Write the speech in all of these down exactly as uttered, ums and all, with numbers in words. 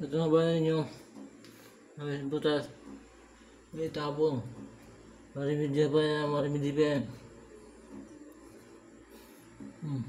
Ito na ba ninyo? Habis butas. May tabong. Marimidya pa yan, marimidya pa yan. Hmm.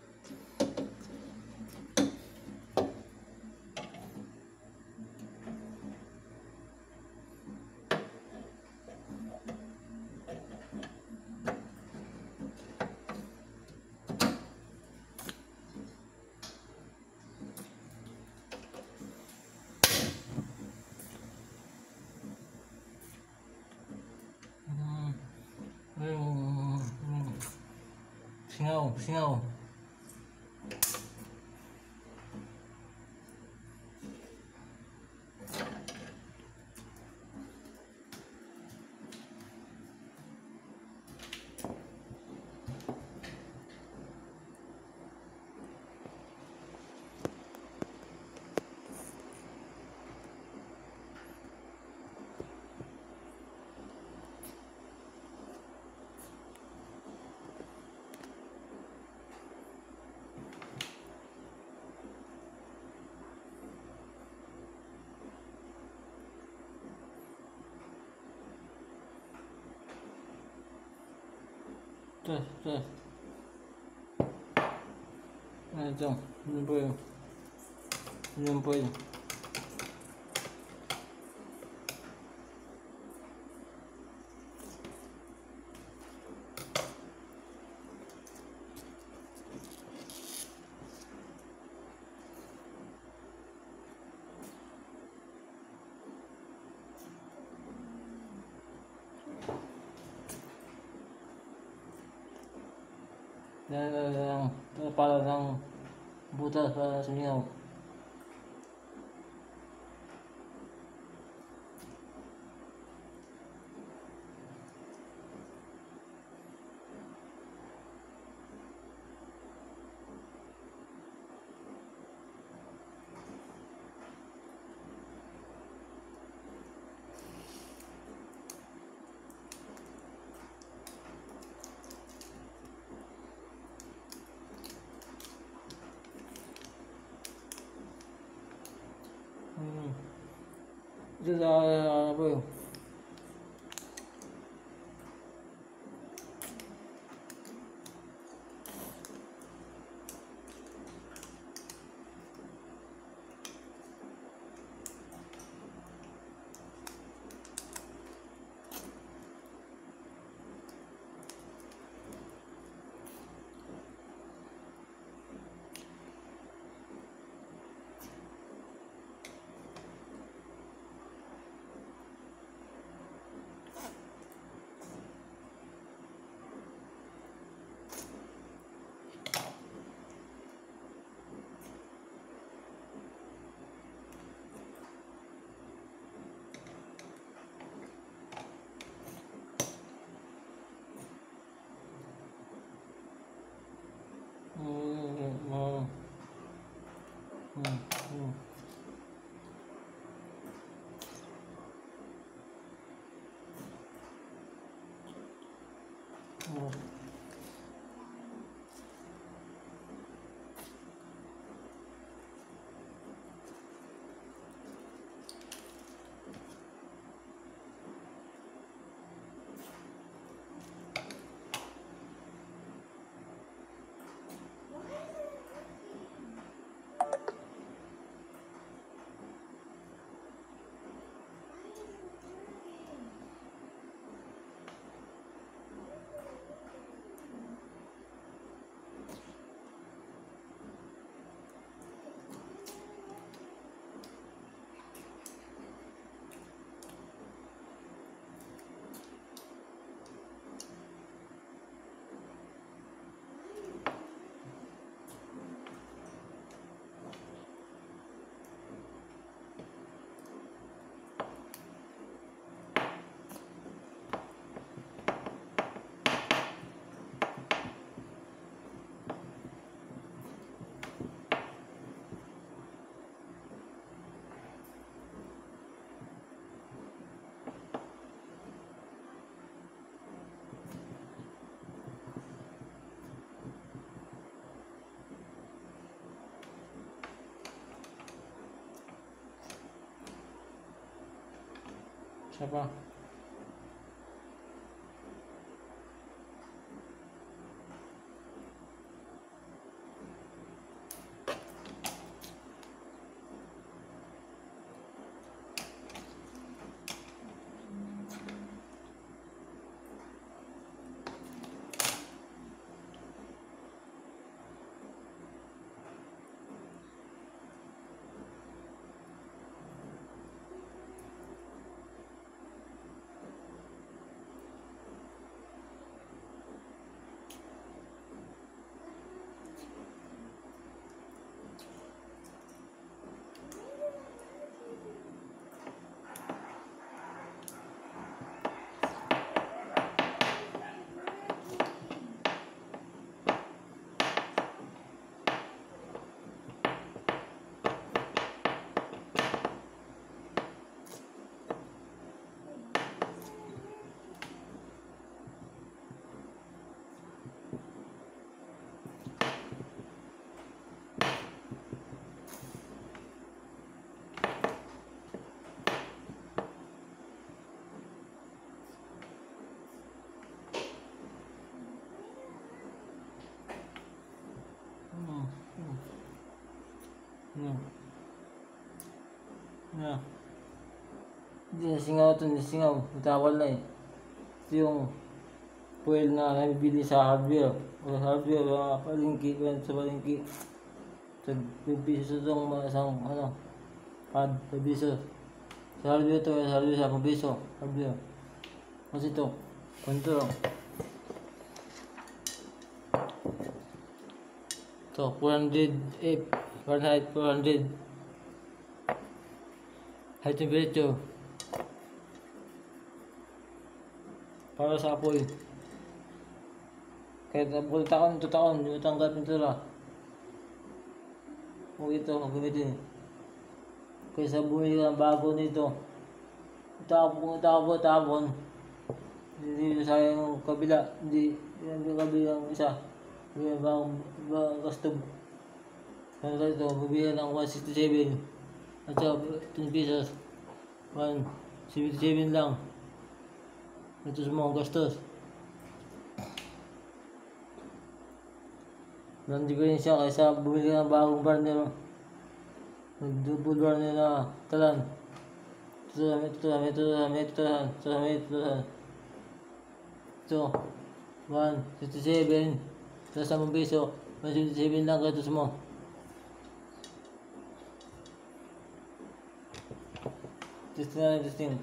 Singaw, singaw. Tes, tes. Nah itu, nyempil, nyempil. Dan yang kepala yang buta pada singaw. Hmm. Itu dah apa? Isa pa. Hmm. Hmm. Hmm. Yeah. Hindi nasingaw ito, nasingaw. Natawal na eh. Ito yung foil na nabibili sa hardware. O hardware, mga palingki, sa palingki. Sa piso itong mga isang, ano, pad, sa piso. Sa hardware ito, sa hardware sa piso. Hardware. Kasi ito, konto lang. Ito, four hundred F, Fahrenheit four hundred. High temperature. Para sa apoy. Kahit apoy taon, ito taon, yung tanggap pintura. O ito, gamitin. Kaysa bumili ka ng bago nito. Tapon, tapon, tapon. Hindi sayang yung kabila. Hindi, hindi yung kabilang isa. Hindi yung bagong, bagong custom. Kaya ka ito, bumili ng one sixty-seven. At saka ten pesos. one seventy-seven lang. Ito sa mga gastos. Walang diferensya kaysa bumili ka ng bagong burner. Double burner na talan. Ito sa ito sa ito sa ito sa ito sa ito one sixty-seven. Sa samang piso. one sixty-seven lang gastos mo. Testing na testing.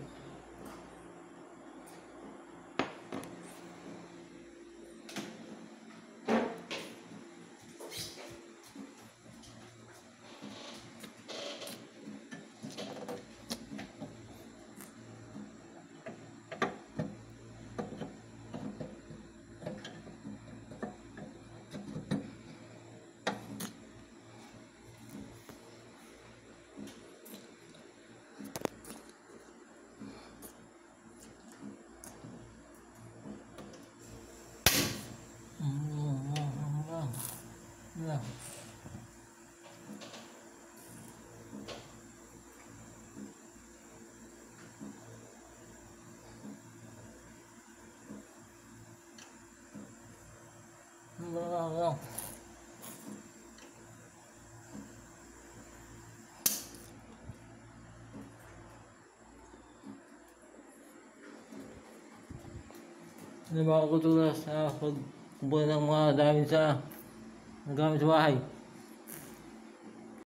Yeah. No. Ano ba ako tulad sa pagkuha ng mga gamit sa gamit sa bahay?